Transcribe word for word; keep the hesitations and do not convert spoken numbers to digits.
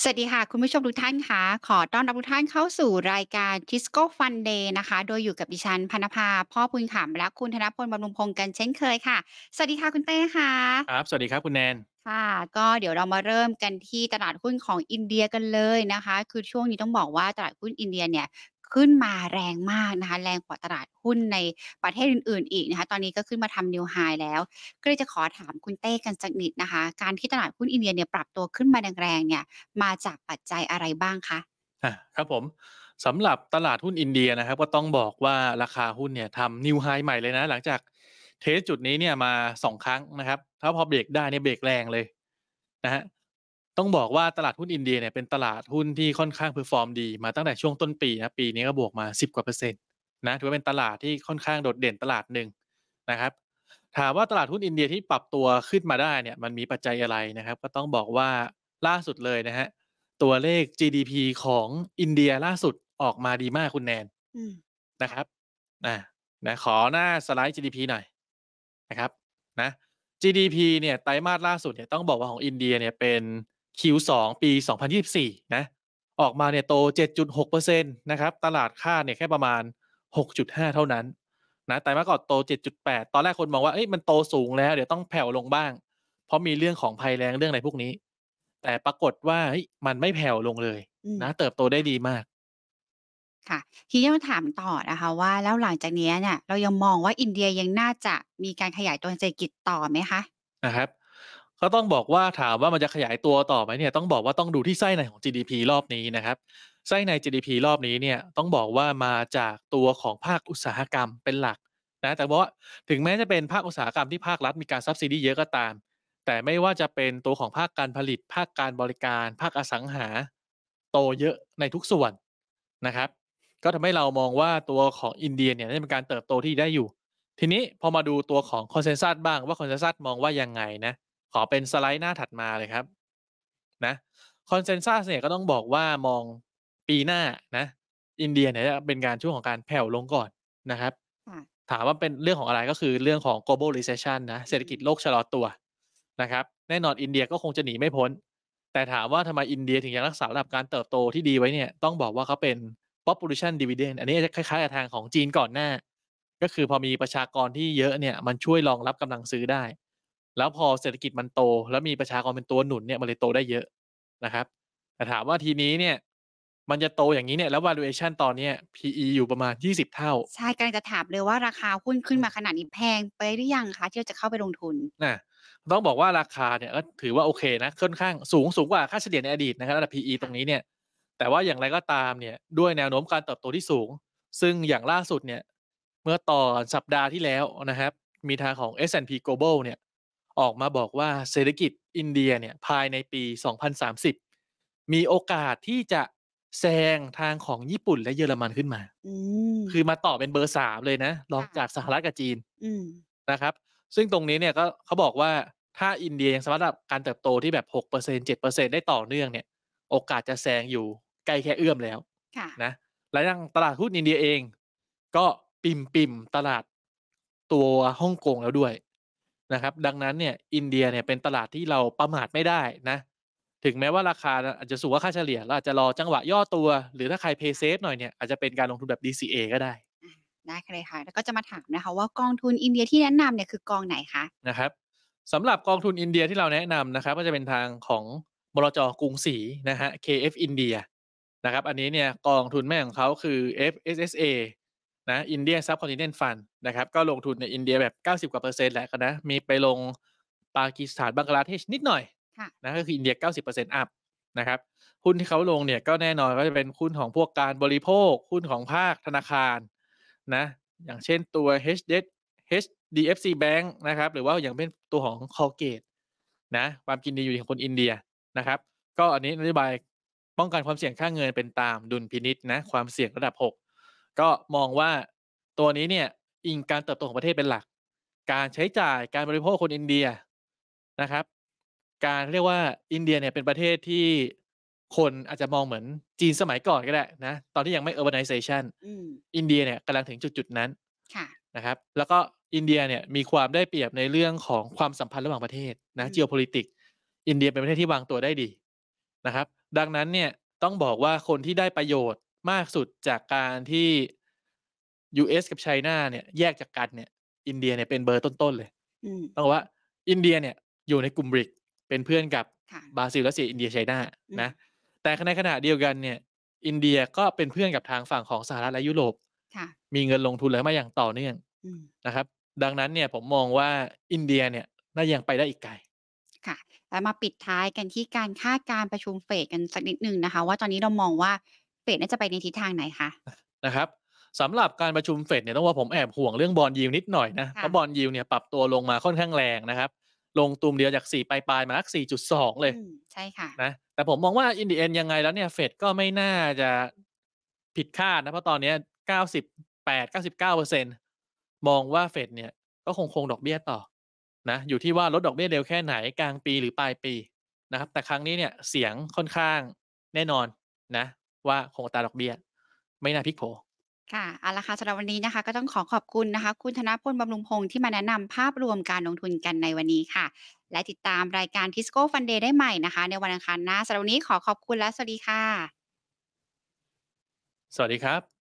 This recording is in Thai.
สวัสดีค่ะคุณผู้ชมทุกท่านคะขอต้อนรับทุกท่านเข้าสู่รายการ Tisco Fun Day นะคะโดยอยู่กับดิฉันพนภาพ่อพูนขำและคุณธนพลบำรุงพงษ์กันเช่นเคยค่ะสวัสดีค่ะคุณเต้ค่ะครับสวัสดีครับคุณแนนค่ะก็เดี๋ยวเรามาเริ่มกันที่ตลาดหุ้นของอินเดียกันเลยนะคะคือช่วงนี้ต้องบอกว่าตลาดหุ้นอินเดียเนี่ยขึ้นมาแรงมากนะคะแรงกว่าตลาดหุ้นในประเทศอื่นๆอีกนะคะตอนนี้ก็ขึ้นมาทำ New High แล้วก็เลยจะขอถามคุณเต้กันสักนิดนะคะการที่ตลาดหุ้นอินเดียเนี่ยปรับตัวขึ้นมาแรงๆเนี่ยมาจากปัจจัยอะไรบ้างคะอาครับผมสำหรับตลาดหุ้นอินเดียนะครับก็ต้องบอกว่าราคาหุ้นเนี่ยทำ New High ใหม่เลยนะหลังจากเทสจุดนี้เนี่ยมาสองครั้งนะครับถ้าพอเบรกได้เนี่ยเบรกแรงเลยนะครับต้องบอกว่าตลาดหุ้นอินเดียเนี่ยเป็นตลาดหุ้นที่ค่อนข้างเพอร์ฟอร์มดีมาตั้งแต่ช่วงต้นปีนะปีนี้ก็บวกมาสิบกว่าเปอร์เซ็นต์นะถือว่าเป็นตลาดที่ค่อนข้างโดดเด่นตลาดหนึ่งนะครับถามว่าตลาดหุ้นอินเดียที่ปรับตัวขึ้นมาได้เนี่ยมันมีปัจจัยอะไรนะครับก็ต้องบอกว่าล่าสุดเลยนะครับ ตัวเลข จี ดี พี ของอินเดียล่าสุดออกมาดีมากคุณแนนอืมค่ะนะครับอานะขอหน้าสไลด์ จี ดี พี หน่อยนะครับนะ จี ดี พี เนี่ยไตรมาสล่าสุดเนี่ยต้องบอกว่าของอินเดียเนี่ยเป็น คิว ทู ปีสองพันยี่สิบสี่นะออกมาเนี่ยโตเจ็ดจุดหกเปอร์เซ็นต์นต์นะครับตลาดคาดเนี่ยแค่ประมาณหกจุดห้าเท่านั้นนะไตรมาสก่อนโตเจ็ดจุดแปดตอนแรกคนมองว่าเฮ้ยมันโตสูงแล้วเดี๋ยวต้องแผ่วลงบ้างเพราะมีเรื่องของภัยแล้งเรื่องอะไรพวกนี้ แต่ปรากฏว่าเฮ้ยมันไม่แผ่วลงเลยอืมนะเติบโตได้ค่ะดีมากค่ะทีนี้ต้องถามต่อนะคะว่าแล้วหลังจากเนี้ยเนี่ยเรายังมองว่าอินเดียยังน่าจะมีการขยายตัวทางเศรษฐกิจต่อไหมคะนะครับก็ต้องบอกว่าถามว่ามันจะขยายตัวต่อไหมเนี่ยต้องบอกว่าต้องดูที่ไส้ในของ จี ดี พี รอบนี้นะครับไส้ใน จี ดี พี รอบนี้เนี่ยต้องบอกว่ามาจากตัวของภาคอุตสาหกรรมเป็นหลักนะแต่ว่าถึงแม้จะเป็นภาคอุตสาหกรรมที่ภาครัฐมีการ subsidy เยอะก็ตามแต่ไม่ว่าจะเป็นตัวของภาคการผลิตภาคการบริการภาคอสังหาโตเยอะในทุกส่วนนะครับ ก็ทำให้เรามองว่าตัวของอินเดียเนี่ยน่าจะเป็นการเติบโตที่ได้อยู่ทีนี้พอมาดูตัวของ Consensus บ้างว่า Consensus มองว่ายังไงนะขอเป็นสไลด์หน้าถัดมาเลยครับนะ Consensus เนี่ยก็ต้องบอกว่ามองปีหน้านะอินเดียเนี่ยจะเป็นการช่วงของการแผ่วลงก่อนนะครับค่ะถามว่าเป็นเรื่องของอะไรก็คือเรื่องของ global recession นะเศรษฐอืมกิจโลกชะลอตัวนะครับแน่นอนอินเดียก็คงจะหนีไม่พ้นแต่ถามว่าทำไมอินเดียถึงยังรักษาระดับการเติบโตที่ดีไว้เนี่ยต้องบอกว่าเขาเป็น population dividend อันนี้จะคล้ายๆกับทางของจีนก่อนหน้าก็คือพอมีประชากรที่เยอะเนี่ยมันช่วยรองรับกำลังซื้อได้แล้วพอเศรษฐกิจมันโตแล้วมีประชากรเป็นตัวหนุนเนี่ยมันเลยโตได้เยอะนะครับแต่ถามว่าทีนี้เนี่ยมันจะโตอย่างงี้เนี่ยแล้ว valuation ตอนเนี้ย พี อี อยู่ประมาณยี่สิบเท่าใช่กำลังจะถามเลยว่าราคาหุ้นขึ้นอืมมาขนาดนี้แพงไปหรือยังคะที่เราจะเข้าไปลงทุนอาต้องบอกว่าราคาเนี่ยก็ถือว่าโอเคนะค่อนข้างสูงสูงกว่าค่าเฉลี่ยในอดีตนะครับระดับ พี อี ตรงนี้ค่ะเนี่ยแต่ว่าอย่างไรก็ตามเนี่ยด้วยแนวโน้มการเติบโตที่สูงซึ่งอย่างล่าสุดเนี่ยเมื่อตอนสัปดาห์ที่แล้วนะครับมีทางของ เอส แอนด์ พี Global เนี่ยออกมาบอกว่าเศรษฐกิจอินเดียเนี่ยภายในปีสองพันสามสิบมีโอกาสที่จะแซงทางของญี่ปุ่นและเยอรมันขึ้นมาอืมคือมาต่อเป็นเบอร์สามเลยนะรองจากค่ะสหรัฐกับจีนอืมนะครับ ซึ่งตรงนี้เนี่ยก็เขาบอกว่าถ้าอินเดียยังสามารถแบบการเติบโตที่แบบหกเปอร์เซ็นต์ เจ็ดเปอร์เซ็นต์ได้ต่อเนื่องเนี่ยโอกาสจะแซงอยู่ใกล้แค่เอื้อมแล้วค่ะนะและยังตลาดหุ้นอินเดียเองก็ปิ่มๆตลาดตัวฮ่องกงแล้วด้วยนะครับดังนั้นเนี่ยอินเดียเนี่ยเป็นตลาดที่เราประมาทไม่ได้นะถึงแม้ว่าราคาอาจจะสูงกว่าค่าเฉลี่ยเราอาจจะรอจังหวะย่อตัวหรือถ้าใคร Play ค่ะ safe หน่อยเนี่ยอาจจะเป็นการลงทุนแบบ ดี ซี เอ ก็ได้อาได้เลยค่ะแล้วก็จะมาถามนะคะว่ากองทุนอินเดียที่แนะนำเนี่ยคือกองไหนคะนะครับ สำหรับกองทุนอินเดียที่เราแนะนำนะครับก็จะเป็นทางของบลจกรุงศรีนะฮะ เค เอฟ India นะครับอันนี้เนี่ยกองทุนแม่ของเขาคือ เอฟ เอส เอส เอ นะ Indian Subcontinent Fund นะครับก็ลงทุนในอินเดียแบบเก้าสิบกว่าเปอร์เซ็นต์แหละนะมีไปลงปากีสถานบังกลาเทศนิดหน่อยค่ะนะก็คืออินเดียเก้าสิบเปอร์เซ็นต์อัพนะครับหุ้นที่เขาลงเนี่ยก็แน่นอนก็จะเป็นหุ้นของพวกการบริโภคหุ้นของภาคธนาคารนะอย่างเช่นตัว เอช ดี เอช ดี เอฟ ซี Bank นะครับหรือว่าอย่างเป็นตัวของ Colgate นะความกินดีอยู่ที่ของคนอินเดียนะครับก็อันนี้นโยบายป้องกันความเสี่ยงค่าเงินเป็นตามดุลพินิจนะความเสี่ยงระดับหกก็มองว่าตัวนี้เนี่ยอิงการเติบโตของประเทศเป็นหลักการใช้จ่ายการบริโภคคนอินเดียนะครับการเรียกว่าอินเดียเนี่ยเป็นประเทศที่คนอาจจะมองเหมือนจีนสมัยก่อนก็ได้นะตอนที่ยังไม่ urbanization อืมอินเดียเนี่ยกำลังถึงจุดๆนั้นค่ะนะครับแล้วก็อินเดียเนี่ยมีความได้เปรียบในเรื่องของความสัมพันธ์ระหว่างประเทศนะอืม geopolitics อินเดียเป็นประเทศที่วางตัวได้ดีนะครับดังนั้นเนี่ยต้องบอกว่าคนที่ได้ประโยชน์มากสุดจากการที่ ยู เอส กับไชน่าเนี่ยแยกจากกันเนี่ยอินเดียเนี่ยเป็นเบอร์ต้นๆเลยอืมต้องบอกว่าอินเดียเนี่ยอยู่ในกลุ่ม บริ ซี เป็นเพื่อนกับค่ะบราซิลรัสเซียอินเดียไชน่าอืมนะแต่ในขณะเดียวกันเนี่ยอินเดียก็เป็นเพื่อนกับทางฝั่งของสหรัฐและยุโรปค่ะมีเงินลงทุนแล้วมาอย่างต่อเนื่องอืมนะครับดังนั้นเนี่ยผมมองว่าอินเดียเนี่ยน่ายังไปได้อีกไกลค่ะแล้วมาปิดท้ายกันที่การคาดการณ์ประชุมเฟดกันสักนิดหนึ่งนะคะว่าตอนนี้เรามองว่าเฟดน่าจะไปในทิศทางไหนคะนะครับสำหรับการประชุมเฟดเนี่ยต้องว่าผมแอบห่วงเรื่อง Bond Yield นิดหน่อยนะเพค่ะราะ Bond Yield เนี่ยปรับตัวลงมาค่อนข้างแรงนะครับลงตุมเดียวจากสี่ปลายๆมาสักสี่จุดสองเลยอืมใช่ค่ะนะแต่ผมมองว่า in the end ยังไงแล้วเนี่ยเฟดก็ไม่น่าจะผิดคาดนะเพราะตอนเนี้ยเก้าสิบแปด-เก้าสิบเก้าเปอร์เซ็นต์มองว่าเฟดเนี่ยก็คงคงดอกเบี้ยต่อนะอยู่ที่ว่าลดดอกเบี้ยเร็วแค่ไหนกลางปีหรือปลายปีนะครับแต่ครั้งนี้เนี่ยเสียงค่อนข้างแน่นอนนะว่าคงอัตราดอกเบี้ยไม่น่าพลิกโผค่ะเอาละค่ะสำหรับวันนี้นะคะก็ต้องขอขอบคุณนะคะคุณธนพลบำรุงพงษ์ที่มาแนะนำภาพรวมการลงทุนกันในวันนี้ค่ะและติดตามรายการ Tisco Fun Day ได้ใหม่นะคะในวันอังคารหน้าสำหรับวันนี้ขอขอบคุณและสวัสดีค่ะสวัสดีครับ